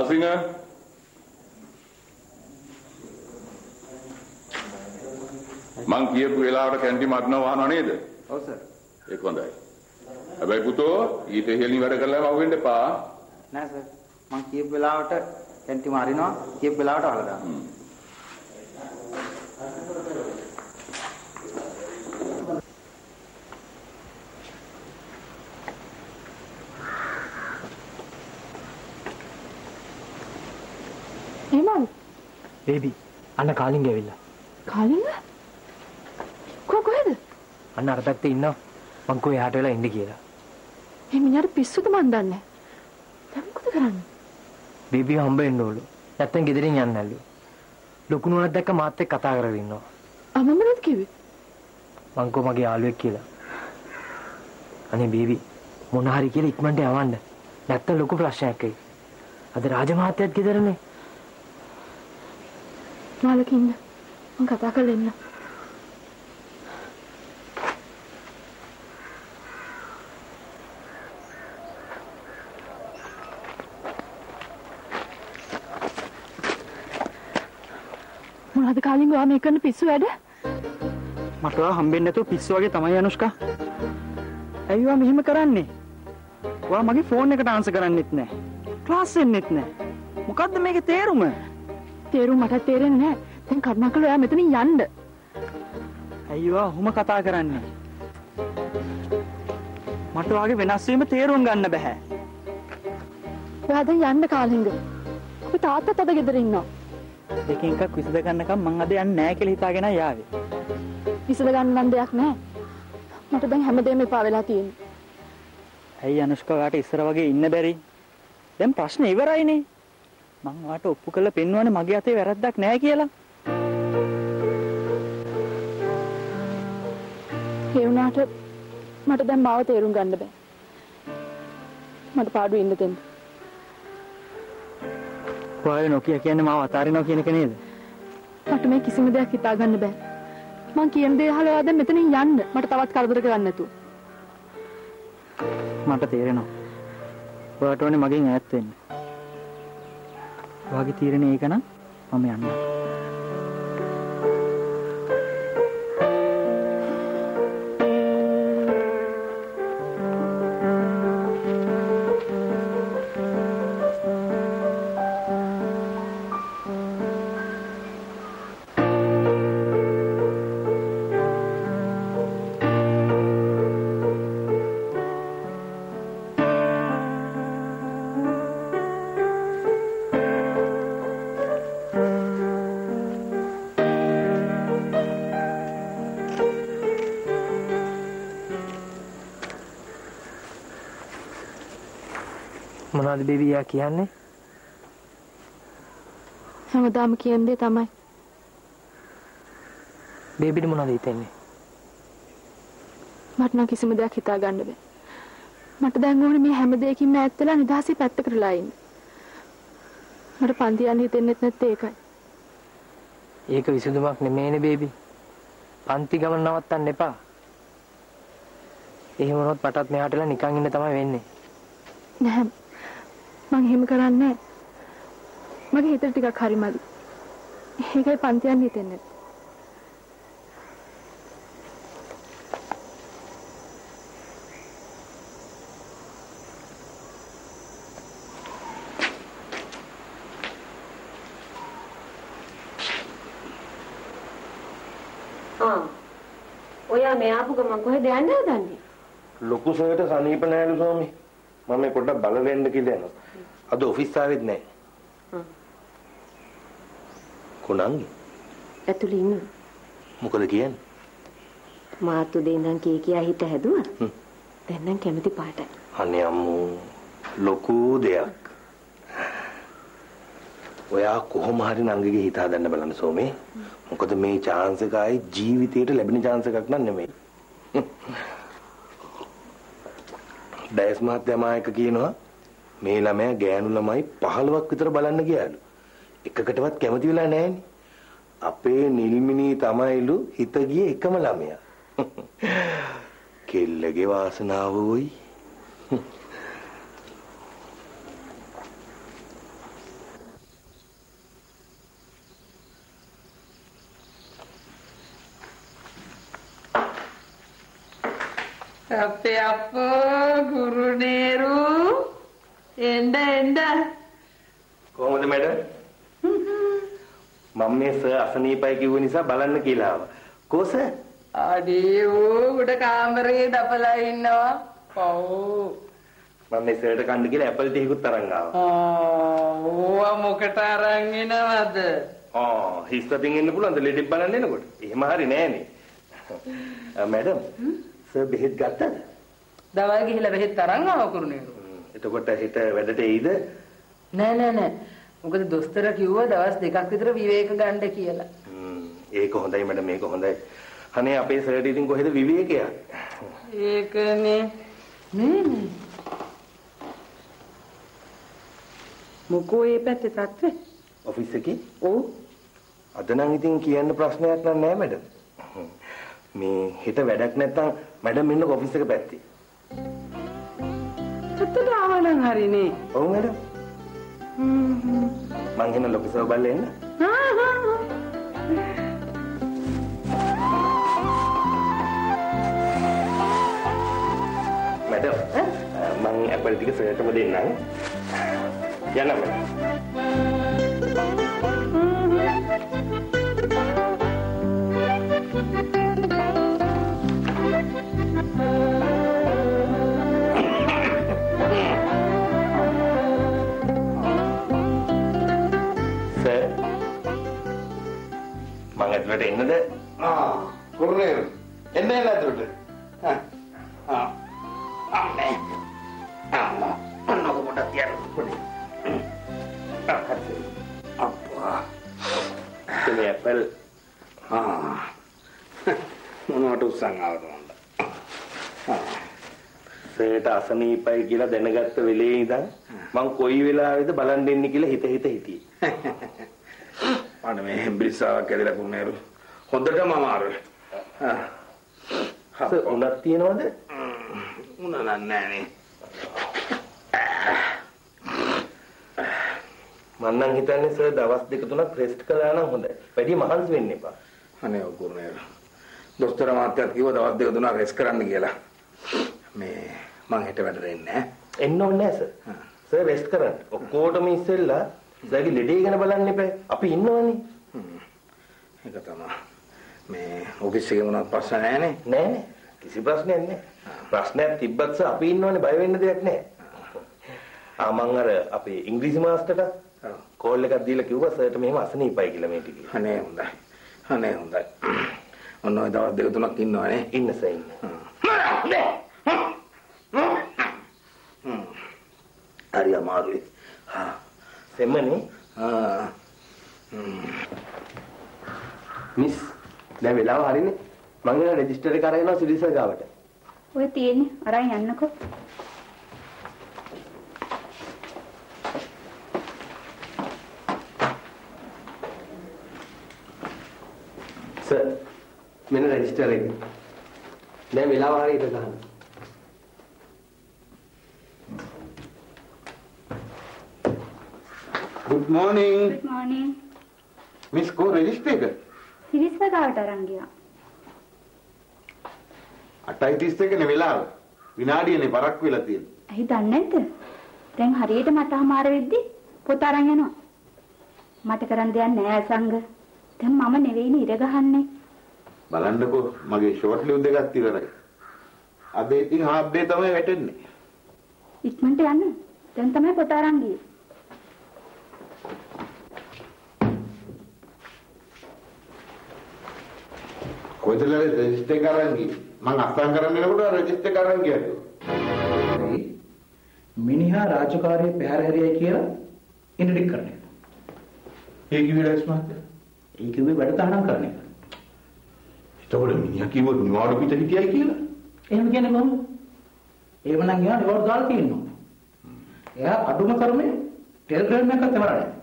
නරසිංහ මං කියපු වෙලාවට කැන්ටින් මත්නව වහනවා නේද? ඔව් සර්. ඒක හොඳයි. හැබැයි පුතෝ ඊට ඉහළින් වැඩ කරලා මව්වෙන්න එපා. නෑ සර්. මං කියපු වෙලාවට කැන්ටින් අරිනවා කියපු වෙලාවට වහලා දානවා. එහෙමයි. බේබි අන්න කාලින්ග ඇවිල්ලා. කාලින්ග? කොහෙද? අන්න අර පැත්තේ ඉන්නවා. මං කෝ එහාට වෙලා ඉන්න කියලා. මේ මිනිහට පිස්සුද මන් දන්නේ. දැන් මොකද කරන්නේ? බේබිව හම්බ වෙන්න ඕලු. නැත්තම් ගෙදරින් යන්න නැල්ලු. ලොකු නෝනක් දැක්ක මාත් එක්ක කතා කරගෙන ඉන්නවා. අමමනත් කිව්වේ. මං කෝ මගේ යාළුවෙක් කියලා. අනේ බේබි මොන හරි කියලා ඉක්මනට යවන්න. නැත්තම් ලොකු ප්‍රශ්නයක් එයි. අද රාජමහත්තයත් ගෙදරනේ. මාළක ඉන්න. මං කතා කරලා එන්න. මොනවද කාලින්ග ඔයා මේ කරන පිස්සු වැඩ? මට ඔයා හම්බෙන්නේ නැතුව පිස්සු වගේ තමයි අනුෂ්කා. ඇයි ඔයා මෙහෙම කරන්නේ? ඔයා මගේ ෆෝන් එකට ආන්සර් කරන්නෙත් නැහැ. ක්ලාස් එන්නෙත් නැහැ. මොකද්ද මේකේ තේරුම? තේරුම මට තේරෙන්නේ නැහැ. දැන් කරුණාකරලා ඔයා මෙතනින් යන්න. ඇයි ඔයා ඔහොම කතා කරන්නේ? මට ඔයාගේ වෙනස් වීම තේරුම් ගන්න බෑ. ඔයා දැන් යන්න කාලින්ග. අපි තාත්තත් අද ගෙදර ඉන්නවා. දෙකෙන් එකක් විසඳ ගන්නකම් මං අද යන්නේ නැහැ කියලා හිතාගෙන ආවේ. විසඳ ගන්න නම් දෙයක් නැහැ. මට දැන් හැමදේම එපා වෙලා තියෙනවා. ඇයි අනුෂ්කා ඔයාට ඉස්සර වගේ ඉන්න බැරි? දැන් ප්‍රශ්න ඉවරයිනේ. මං ඔයාට ඔප්පු කරලා පෙන්වන්නේ මගේ අතේ වැරද්දක් නැහැ කියලා. ඒ වුණාට මට දැන් මාව තේරුම් ගන්න බෑ. මට පාඩු ඉන්න දෙන්න. ඔයාලා නොකිය කියන්නේ මාව අතාරිනවා කියන එක නේද? මට මේ කිසිම දෙයක් හිතා ගන්න බෑ. මං කියන දේ අහලා ඔයා දැන් මෙතනින් යන්න. මට තවත් කරදර කරන්න නැතුව. මට තේරෙනවා. ඔයාට ඕනේ මගෙන් ඈත් වෙන්න. ඔයාගේ තීරණය ඒක නම් මම යන්නම්. මොනවද බේබි යා කියන්නේ? හැමදාම කියන දේ තමයි. බේබිට මොනවද හිතෙන්නේ? මට නම් කිසිම දෙයක් හිතා ගන්න බෑ. මට දැන් ඕනේ මේ හැම දෙයකින්ම ඈත් වෙලා නිදහසේ පැත්තකටලා ඉන්න. මට පන්ති යන්න හිතෙන්නෙත් නැත්තේ ඒකයි. ඒක විසඳුමක් නෙමෙයිනේ බේබි. පන්ති ගමන නවත්තන්න එපා. එහෙම වුණොත් පටත් මෙහාටලා නිකන් ඉන්න තමයි වෙන්නේ. නැහැ. මං එහෙම කරන්නේ නැහැ. මගේ හිතට ටිකක් හරි මදි. ඒකයි පන්ති යන්න හිතෙන්නේ. ඔයා මේ ආපු ගමන් කොහෙද යන්න හදන්නේ? ලොකු සර්ට සනීප නැහැලු ස්වාමී. මම මේ පොඩ්ඩක් බල වෙන්න කියලා යනවා. අද ඔෆිස් ආවෙත් නැහැ. කොණංගි? ඇතුළේ ඉන්න. මොකද කියන්නේ? මාතු දෙන්නම් කියා හිත හැදුවා. දැන් නම් කැමති පාටයි. අනේ අම්මෝ ලොකු දෙයක්. ඔයා කොහොම හරි නංගිගේ හිත හදන්න බලන්න සෝමේ. මොකද මේ chance එක ආයි ජීවිතේට ලැබෙන chance එකක් නන් නෙමෙයි. ඩයස් මහත්තයා මායක කියනවා මේ ළමයා ගෑනු ළමයි 15ක් විතර බලන්න ගියාලු. එකකටවත් කැමති වෙලා නැහැනේ. අපේ නිල්මිනී තමයිලු හිත ගියේ එකම ළමයා. කෙල්ලගේ වාසනාව උයි. අපේ අප්පෝ ගුරුනේරු එන්න කොහොමද මැඩම්? මම මේ සර් අසනීපයි කිව්ව නිසා බලන්න කියලා ආවා. කො සර්? අඩේ උඩ කාමරේ දපලා ඉන්නවා. ඔව්. මම මේ සර්ට කන්න කියලා ඇපල් ටිකකුත් අරන් ආවා. ඕවා මොකට අරන් එනවද? හිස්තටින් එන්න පුළුවන්ද ලෙඩෙක් බලන්න එනකොට? එහෙම හරි නෑනේ. මැඩම් සර් බෙහෙත් ගත්තද? දවල් ගිහිල්ලා බෙහෙත් අරන් ආවා කුරුණේරු. එතකොට හිත වැඩට එයිද? නෑ. මොකද දොස්තර කිව්වා දවස් 2ක් විතර විවේක ගන්න කියලා. ඒක හොඳයි මැඩම් මේක හොඳයි. අනේ අපේ සර්ට ඉතින් කොහෙද විවේකයක්? ඒකනේ. නේ. මොකෝ ඒ පැත්තේ තත්ත්වය? ඔෆිස් එකේ? ඔව්. අද නම් ඉතින් කියන්න ප්‍රශ්නයක් නෑ මැඩම්. මේ හිත වැඩක් නැත්තම් මැඩම් ඉන්න ඔෆිස් එක පැත්තේ. ඇත්තට ආවනම් හරිනේ. ඔව් මැඩම්. මං එන ලොකු සර් බලන්න එන්න. මැඩම් මං ඇපල් ටික සර්ටම දෙන්නම්. යන්න මැඩම්. මං ඇතුළට එන්නද? කුරුණේරු එන්න ඇතුළට. අම්මේ. අන්නක පොඩක් තියන්න පොඩි. අප්පා. මේ ඇපල් මොනවට උස්සන් ආවද මන්ද? සේට අසනීපයි කියලා දැනගත්ත වෙලේ ඉඳන් මං කොයි වෙලාවෙද බලන් දෙන්නේ කියලා හිත හිටියේ. අනේ මේ හෙම්බිරිස්සාවක් ඇදලා කුරුණේරු. හොඳටම අමාරුයි. උණක් තියනවද? උණ නෑනේ. මම නම් හිතන්නේ සර් දවස් 2-3ක් රෙස්ට් කළා නම් හොඳයි. වැඩි මහන්සි වෙන්න එපා. අනේ ඔව් කුරුණේරු. දොස්තර මාත්‍යාත් කිව්වා දවස් 2-3ක් රෙස්ට් කරන්න කියලා. මේ මං හෙට වැඩට එන්නේ නැහැ. එන්න ඕනේ නැහැ සර්. සර් රෙස්ට් කරන්න. ඔක්කොටම ඉස්සෙල්ලා සර්ගේ ලෙඩේ ගැන බලන්න එපා. අපි ඉන්නවනේ. ඒක තමයි. මේ ඔෆිස් එකේ මොනවත් ප්‍රශ්න නැහැනේ. නෑ. කිසි ප්‍රශ්නයක් නෑ. ප්‍රශ්නයක් තිබ්බත් සර් අපි ඉන්නවනේ බය වෙන්න දෙයක් නෑ. මං අර අපේ ඉංග්‍රීසි මාස්ටර්ට කෝල් එකක් දීලා කිව්වා සර්ට මෙහෙම අසනීපයි කියලා මේ ටිකේ. අනේ හොඳයි. ඔන්න ඔය දවස් 2-3ක් ඉන්නවනේ. ඉන්න සර් ඉන්න. හරි අමාරුයි. සෙම්මනේ. මිස් දැන් වෙලාව හරිනේ. මං එන රෙජිස්ටර් එක අරගෙන යනවා සිරිසර් ගාවට. ඔය තියෙන්නේ අරන් යන්නකෝ. සර් මෙන්න රෙජිස්ටර් එක. දැන් වෙලාව හරියට ගන්න. Good morning. Good morning. Miss ko register එක? සිරිස්ව ගාවට අරන් ගියා. 8:31 නේ වෙලාව. විනාඩියනේ පරක් වෙලා තියෙන්නේ. ඇයි දන්නේ නැද්ද? දැන් හරියට මට අමාර වෙද්දි පොත අරන් යනවා. මට කරන් දෙයක් නෑ සංග. දැන් මම නෙවෙයිනේ ඉර ගහන්නේ. බලන්නකෝ මගේ ෂෝට් ලිව් දෙකක් ඉවරයි. අද ඉතින් හාෆ් ඩේ තමයි වැටෙන්නේ. ඉක්මනට යන්න. දැන් තමයි පොත අරන් ගියේ. කොහෙද රෙජිස්ටර් එක අරන් ගියේ? මං අස්සම් කරන්න එනකොට රෙජිස්ටර් එක අරන් ගියා. මිනිහා රාජකාරියේ පැහැර හැරියයි කියලා ඉන්ට්‍රොඩික් කරන එක. ඒ කිව්වේ රස්මාත්. ඒ කිව්වේ වැඩ තහනම් කරන එක. එතකොට මිනිහා කිව්ව නිවාඩු පිට හිටියයි කියලා. එහෙම කියන්නේ කොහොමද? එහෙම නම් එයා නිවාඩු දාලා තියෙනවා. එයා අඩුම කර්මේ ටෙලිග්‍රෑම් එකක් තවරන්නේ.